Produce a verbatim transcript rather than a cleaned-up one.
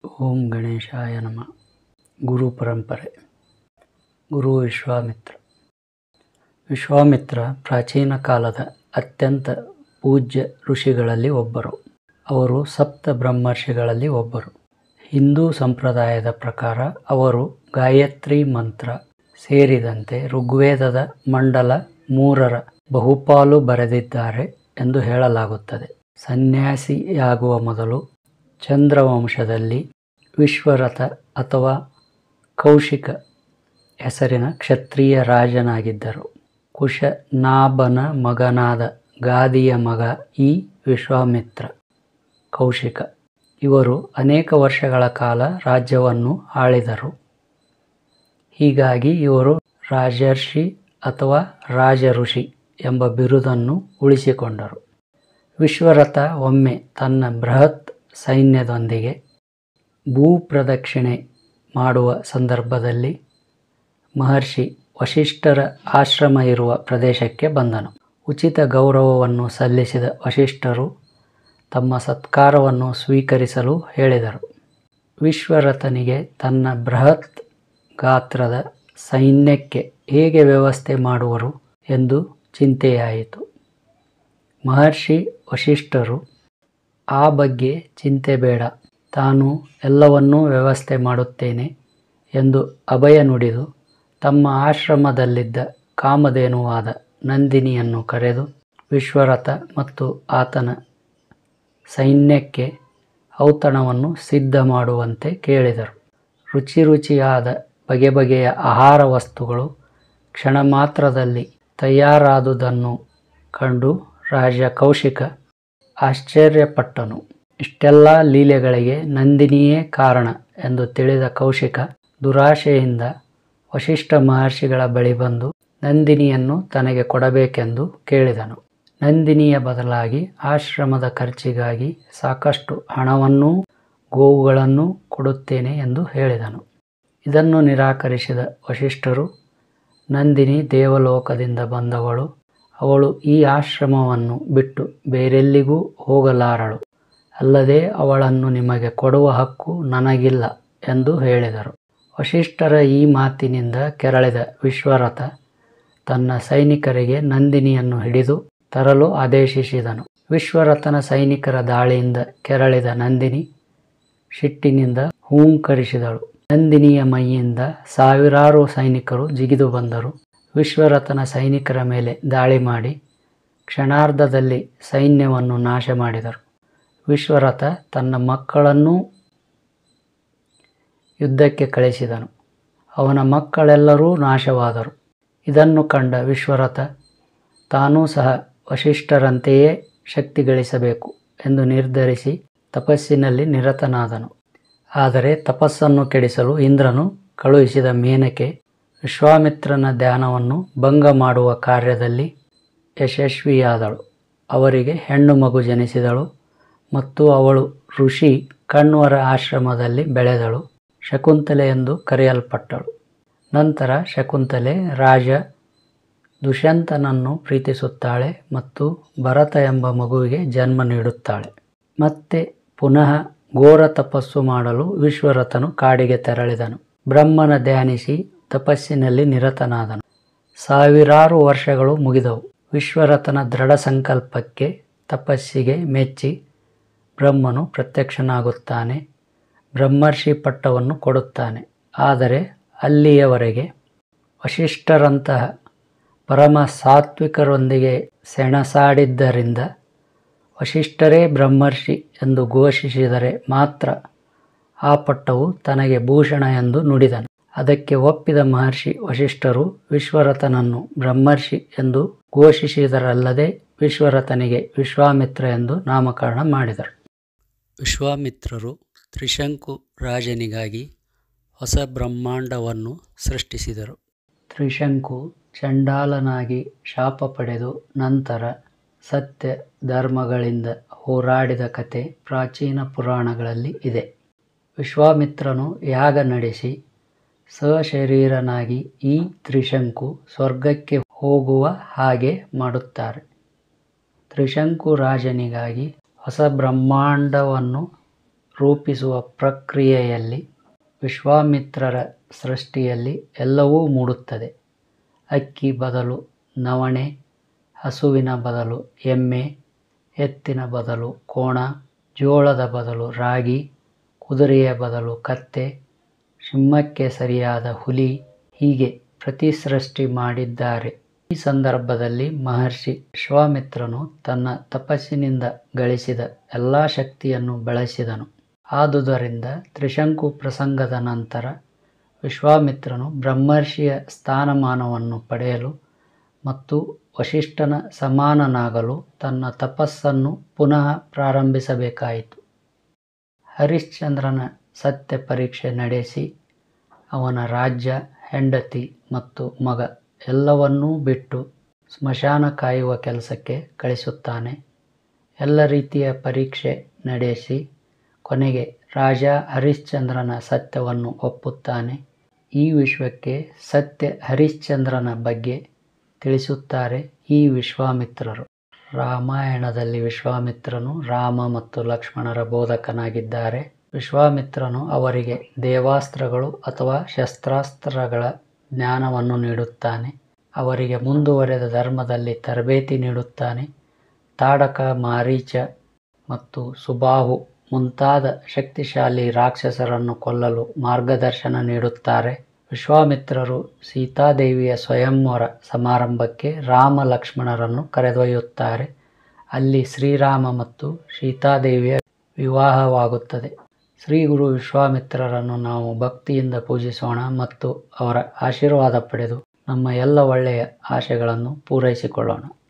ಓಂ ಗಣೇಶಾಯ ನಮಃ. ಗುರು ಪರಂಪರೆ. ಗುರು ವಿಶ್ವಾಮಿತ್ರ. ವಿಶ್ವಾಮಿತ್ರ ಪ್ರಾಚೀನ ಕಾಲದ ಅತ್ಯಂತ ಪೂಜ್ಯ ಋಷಿಗಳಲ್ಲಿ ಒಬ್ಬರು. ಅವರು ಸಪ್ತ ಬ್ರಹ್ಮರ್ಷಿಗಳಲ್ಲಿ ಒಬ್ಬರು. ಹಿಂದೂ ಸಂಪ್ರದಾಯದ ಪ್ರಕಾರ ಅವರು ಗಾಯತ್ರಿ ಮಂತ್ರ ಸೇರಿದಂತೆ ಋಗ್ವೇದದ ಮಂಡಲ ಮೂರರ ಬಹುಪಾಲು ಬರೆದಿದ್ದಾರೆ ಎಂದು ಹೇಳಲಾಗುತ್ತದೆ. ಸನ್ಯಾಸಿಯಾಗುವ ಮೊದಲು ಚಂದ್ರವಂಶದಲ್ಲಿ ವಿಶ್ವರಥ ಅಥವಾ ಕೌಶಿಕ ಹೆಸರಿನ ಕ್ಷತ್ರಿಯ ರಾಜನಾಗಿದ್ದರು. ಕುಶನಾಭನ ಮಗನಾದ ಗಾದಿಯ ಮಗ ಈ ವಿಶ್ವಾಮಿತ್ರ ಕೌಶಿಕ. ಇವರು ಅನೇಕ ವರ್ಷಗಳ ಕಾಲ ರಾಜ್ಯವನ್ನು ಆಳಿದರು. ಹೀಗಾಗಿ ಇವರು ರಾಜರ್ಷಿ ಅಥವಾ ರಾಜಋಷಿ ಎಂಬ ಬಿರುದನ್ನು ಉಳಿಸಿಕೊಂಡರು. ವಿಶ್ವರಥ ಒಮ್ಮೆ ತನ್ನ ಬೃಹತ್ ಸೈನ್ಯದೊಂದಿಗೆ ಭೂಪ್ರದಕ್ಷಿಣೆ ಮಾಡುವ ಸಂದರ್ಭದಲ್ಲಿ ಮಹರ್ಷಿ ವಸಿಷ್ಠರ ಆಶ್ರಮ ಇರುವ ಪ್ರದೇಶಕ್ಕೆ ಬಂದನು. ಉಚಿತ ಗೌರವವನ್ನು ಸಲ್ಲಿಸಿದ ವಸಿಷ್ಠರು ತಮ್ಮ ಸತ್ಕಾರವನ್ನು ಸ್ವೀಕರಿಸಲು ಹೇಳಿದರು. ವಿಶ್ವರಥನಿಗೆ ತನ್ನ ಬೃಹತ್ ಗಾತ್ರದ ಸೈನ್ಯಕ್ಕೆ ಹೇಗೆ ವ್ಯವಸ್ಥೆ ಮಾಡುವರು ಎಂದು ಚಿಂತೆಯಾಯಿತು. ಮಹರ್ಷಿ ವಸಿಷ್ಠರು, ಆ ಬಗ್ಗೆ ಚಿಂತೆ ಬೇಡ, ತಾನು ಎಲ್ಲವನ್ನೂ ವ್ಯವಸ್ಥೆ ಮಾಡುತ್ತೇನೆ ಎಂದು ಅಭಯ ನುಡಿದು ತಮ್ಮ ಆಶ್ರಮದಲ್ಲಿದ್ದ ಕಾಮಧೇನುವಾದ ನಂದಿನಿಯನ್ನು ಕರೆದು ವಿಶ್ವರಥ ಮತ್ತು ಆತನ ಸೈನ್ಯಕ್ಕೆ ಔತಣವನ್ನು ಸಿದ್ಧ ಮಾಡುವಂತೆ ಕೇಳಿದರು. ರುಚಿ ರುಚಿಯಾದ ಬಗೆ ಬಗೆಯ ಆಹಾರ ವಸ್ತುಗಳು ಕ್ಷಣ ಮಾತ್ರದಲ್ಲಿ ತಯಾರಾದುದನ್ನು ಕಂಡು ರಾಜ ಕೌಶಿಕ ಆಶ್ಚರ್ಯಪಟ್ಟನು. ಇಷ್ಟೆಲ್ಲ ಲೀಲೆಗಳಿಗೆ ನಂದಿನಿಯೇ ಕಾರಣ ಎಂದು ತಿಳಿದ ಕೌಶಿಕ ದುರಾಶೆಯಿಂದ ವಸಿಷ್ಠ ಮಹರ್ಷಿಗಳ ಬಳಿ ಬಂದು ನಂದಿನಿಯನ್ನು ತನಗೆ ಕೊಡಬೇಕೆಂದು ಕೇಳಿದನು. ನಂದಿನಿಯ ಬದಲಾಗಿ ಆಶ್ರಮದ ಖರ್ಚಿಗಾಗಿ ಸಾಕಷ್ಟು ಹಣವನ್ನೂ ಗೋವುಗಳನ್ನೂ ಕೊಡುತ್ತೇನೆ ಎಂದು ಹೇಳಿದನು. ಇದನ್ನು ನಿರಾಕರಿಸಿದ ವಸಿಷ್ಠರು, ನಂದಿನಿ ದೇವಲೋಕದಿಂದ ಬಂದವಳು, ಅವಳು ಈ ಆಶ್ರಮವನ್ನು ಬಿಟ್ಟು ಬೇರೆಲ್ಲಿಗೂ ಹೋಗಲಾರಳು, ಅಲ್ಲದೆ ಅವಳನ್ನು ನಿಮಗೆ ಕೊಡುವ ಹಕ್ಕು ನನಗಿಲ್ಲ ಎಂದು ಹೇಳಿದರು. ವಸಿಷ್ಠರ ಈ ಮಾತಿನಿಂದ ಕೆರಳಿದ ವಿಶ್ವರಥ ತನ್ನ ಸೈನಿಕರಿಗೆ ನಂದಿನಿಯನ್ನು ಹಿಡಿದು ತರಲು ಆದೇಶಿಸಿದನು. ವಿಶ್ವರಥನ ಸೈನಿಕರ ದಾಳಿಯಿಂದ ಕೆರಳಿದ ನಂದಿನಿ ಸಿಟ್ಟಿನಿಂದ ಹೂಂಕರಿಸಿದಳು. ನಂದಿನಿಯ ಮೈಯಿಂದ ಸಾವಿರಾರು ಸೈನಿಕರು ಜಿಗಿದು ಬಂದರು. ವಿಶ್ವರಥನ ಸೈನಿಕರ ಮೇಲೆ ದಾಳಿ ಮಾಡಿ ಕ್ಷಣಾರ್ಧದಲ್ಲಿ ಸೈನ್ಯವನ್ನು ನಾಶ ಮಾಡಿದರು. ವಿಶ್ವರಥ ತನ್ನ ಮಕ್ಕಳನ್ನೂ ಯುದ್ಧಕ್ಕೆ ಕಳಿಸಿದನು. ಅವನ ಮಕ್ಕಳೆಲ್ಲರೂ ನಾಶವಾದರು. ಇದನ್ನು ಕಂಡ ವಿಶ್ವರಥ ತಾನೂ ಸಹ ವಸಿಷ್ಠರಂತೆಯೇ ಶಕ್ತಿ ಗಳಿಸಬೇಕು ಎಂದು ನಿರ್ಧರಿಸಿ ತಪಸ್ಸಿನಲ್ಲಿ ನಿರತನಾದನು. ಆದರೆ ತಪಸ್ಸನ್ನು ಕೆಡಿಸಲು ಇಂದ್ರನು ಕಳುಹಿಸಿದ ಮೇನಕೆ ವಿಶ್ವಾಮಿತ್ರನ ಧ್ಯಾನವನ್ನು ಭಂಗ ಮಾಡುವ ಕಾರ್ಯದಲ್ಲಿ ಯಶಸ್ವಿಯಾದಳು. ಅವರಿಗೆ ಹೆಣ್ಣು ಮಗು ಜನಿಸಿದಳು ಮತ್ತು ಅವಳು ಋಷಿ ಕಣ್ವರ ಆಶ್ರಮದಲ್ಲಿ ಬೆಳೆದಳು. ಶಕುಂತಲೆ ಎಂದು ಕರೆಯಲ್ಪಟ್ಟಳು. ನಂತರ ಶಕುಂತಲೆ ರಾಜ ದುಷ್ಯಂತನನ್ನು ಪ್ರೀತಿಸುತ್ತಾಳೆ ಮತ್ತು ಭರತ ಎಂಬ ಮಗುವಿಗೆ ಜನ್ಮ ನೀಡುತ್ತಾಳೆ. ಮತ್ತೆ ಪುನಃ ಘೋರ ತಪಸ್ಸು ಮಾಡಲು ವಿಶ್ವರಥನು ಕಾಡಿಗೆ ತೆರಳಿದನು. ಬ್ರಹ್ಮನ ಧ್ಯಾನಿಸಿ ತಪಸ್ಸಿನಲ್ಲಿ ನಿರತನಾದನು. ಸಾವಿರಾರು ವರ್ಷಗಳು ಮುಗಿದವು. ವಿಶ್ವರಥನ ದೃಢ ಸಂಕಲ್ಪಕ್ಕೆ ತಪಸ್ಸಿಗೆ ಮೆಚ್ಚಿ ಬ್ರಹ್ಮನು ಪ್ರತ್ಯಕ್ಷನಾಗುತ್ತಾನೆ, ಬ್ರಹ್ಮರ್ಷಿ ಪಟ್ಟವನ್ನು ಕೊಡುತ್ತಾನೆ. ಆದರೆ ಅಲ್ಲಿಯವರೆಗೆ ವಸಿಷ್ಠರಂತಹ ಪರಮ ಸಾತ್ವಿಕರೊಂದಿಗೆ ಸೆಣಸಾಡಿದ್ದರಿಂದ ವಸಿಷ್ಠರೇ ಬ್ರಹ್ಮರ್ಷಿ ಎಂದು ಘೋಷಿಸಿದರೆ ಮಾತ್ರ ಆ ಪಟ್ಟವು ತನಗೆ ಭೂಷಣ ಎಂದು ನುಡಿದನು. ಅದಕ್ಕೆ ಒಪ್ಪಿದ ಮಹರ್ಷಿ ವಸಿಷ್ಠರು ವಿಶ್ವರಥನನ್ನು ಬ್ರಹ್ಮರ್ಷಿ ಎಂದು ಘೋಷಿಸಿದರಲ್ಲದೆ ವಿಶ್ವರಥನಿಗೆ ವಿಶ್ವಾಮಿತ್ರ ಎಂದು ನಾಮಕರಣ ಮಾಡಿದರು. ವಿಶ್ವಾಮಿತ್ರರು ತ್ರಿಶಂಕು ರಾಜನಿಗಾಗಿ ಹೊಸ ಬ್ರಹ್ಮಾಂಡವನ್ನು ಸೃಷ್ಟಿಸಿದರು. ತ್ರಿಶಂಕು ಚಂಡಾಲನಾಗಿ ಶಾಪ ಪಡೆದು ನಂತರ ಸತ್ಯ ಧರ್ಮಗಳಿಂದ ಹೋರಾಡಿದ ಕತೆ ಪ್ರಾಚೀನ ಪುರಾಣಗಳಲ್ಲಿ ಇದೆ. ವಿಶ್ವಾಮಿತ್ರನು ಯಾಗ ನಡೆಸಿ ಸಶರೀರನಾಗಿ ಈ ತ್ರಿಶಂಕು ಸ್ವರ್ಗಕ್ಕೆ ಹೋಗುವ ಹಾಗೆ ಮಾಡುತ್ತಾರೆ. ತ್ರಿಶಂಕು ರಾಜನಿಗಾಗಿ ಹೊಸ ಬ್ರಹ್ಮಾಂಡವನ್ನು ರೂಪಿಸುವ ಪ್ರಕ್ರಿಯೆಯಲ್ಲಿ ವಿಶ್ವಾಮಿತ್ರರ ಸೃಷ್ಟಿಯಲ್ಲಿ ಎಲ್ಲವೂ ಮೂಡುತ್ತದೆ. ಅಕ್ಕಿ ಬದಲು ನವಣೆ, ಹಸುವಿನ ಬದಲು ಎಮ್ಮೆ, ಎತ್ತಿನ ಬದಲು ಕೋಣ, ಜೋಳದ ಬದಲು ರಾಗಿ, ಕುದುರೆಯ ಬದಲು ಕತ್ತೆ, ಸಿಂಹಕ್ಕೆ ಸರಿಯಾದ ಹುಲಿ, ಹೀಗೆ ಪ್ರತಿ ಸೃಷ್ಟಿ ಮಾಡಿದ್ದಾರೆ. ಈ ಸಂದರ್ಭದಲ್ಲಿ ಮಹರ್ಷಿ ವಿಶ್ವಾಮಿತ್ರನು ತನ್ನ ತಪಸ್ಸಿನಿಂದ ಗಳಿಸಿದ ಎಲ್ಲ ಶಕ್ತಿಯನ್ನು ಬಳಸಿದನು. ಆದುದರಿಂದ ತ್ರಿಶಂಕು ಪ್ರಸಂಗದ ನಂತರ ವಿಶ್ವಾಮಿತ್ರನು ಬ್ರಹ್ಮರ್ಷಿಯ ಸ್ಥಾನಮಾನವನ್ನು ಪಡೆಯಲು ಮತ್ತು ವಸಿಷ್ಠನ ಸಮಾನನಾಗಲು ತನ್ನ ತಪಸ್ಸನ್ನು ಪುನಃ ಪ್ರಾರಂಭಿಸಬೇಕಾಯಿತು. ಹರಿಶ್ಚಂದ್ರನ ಸತ್ಯ ಪರೀಕ್ಷೆ ನಡೆಸಿ ಅವನ ರಾಜ್ಯ, ಹೆಂಡತಿ ಮತ್ತು ಮಗ ಎಲ್ಲವನ್ನೂ ಬಿಟ್ಟು ಸ್ಮಶಾನ ಕಾಯುವ ಕೆಲಸಕ್ಕೆ ಕಳಿಸುತ್ತಾನೆ. ಎಲ್ಲ ರೀತಿಯ ಪರೀಕ್ಷೆ ನಡೆಸಿ ಕೊನೆಗೆ ರಾಜ ಹರಿಶ್ಚಂದ್ರನ ಸತ್ಯವನ್ನು ಒಪ್ಪುತ್ತಾನೆ. ಈ ವಿಶ್ವಕ್ಕೆ ಸತ್ಯ ಹರಿಶ್ಚಂದ್ರನ ಬಗ್ಗೆ ತಿಳಿಸುತ್ತಾರೆ ಈ ವಿಶ್ವಾಮಿತ್ರರು. ರಾಮಾಯಣದಲ್ಲಿ ವಿಶ್ವಾಮಿತ್ರನು ರಾಮ ಮತ್ತು ಲಕ್ಷ್ಮಣರ ಬೋಧಕನಾಗಿದ್ದಾರೆ. ವಿಶ್ವಾಮಿತ್ರನು ಅವರಿಗೆ ದೇವಾಸ್ತ್ರಗಳು ಅಥವಾ ಶಸ್ತ್ರಾಸ್ತ್ರಗಳ ಜ್ಞಾನವನ್ನು ನೀಡುತ್ತಾನೆ. ಅವರಿಗೆ ಮುಂದುವರೆದ ಧರ್ಮದಲ್ಲಿ ತರಬೇತಿ ನೀಡುತ್ತಾನೆ. ತಾಡಕ, ಮಾರೀಚ ಮತ್ತು ಸುಬಾಹು ಮುಂತಾದ ಶಕ್ತಿಶಾಲಿ ರಾಕ್ಷಸರನ್ನು ಕೊಲ್ಲಲು ಮಾರ್ಗದರ್ಶನ ನೀಡುತ್ತಾರೆ. ವಿಶ್ವಾಮಿತ್ರರು ಸೀತಾದೇವಿಯ ಸ್ವಯಂವರ ಸಮಾರಂಭಕ್ಕೆ ರಾಮ ಲಕ್ಷ್ಮಣರನ್ನು ಕರೆದೊಯ್ಯುತ್ತಾರೆ. ಅಲ್ಲಿ ಶ್ರೀರಾಮ ಮತ್ತು ಸೀತಾದೇವಿಯ ವಿವಾಹವಾಗುತ್ತದೆ. ಶ್ರೀ ಗುರು ವಿಶ್ವಾಮಿತ್ರರನ್ನು ನಾವು ಭಕ್ತಿಯಿಂದ ಪೂಜಿಸೋಣ ಮತ್ತು ಅವರ ಆಶೀರ್ವಾದ ಪಡೆದು ನಮ್ಮ ಎಲ್ಲ ಒಳ್ಳೆಯ ಆಶೆಗಳನ್ನು ಪೂರೈಸಿಕೊಳ್ಳೋಣ.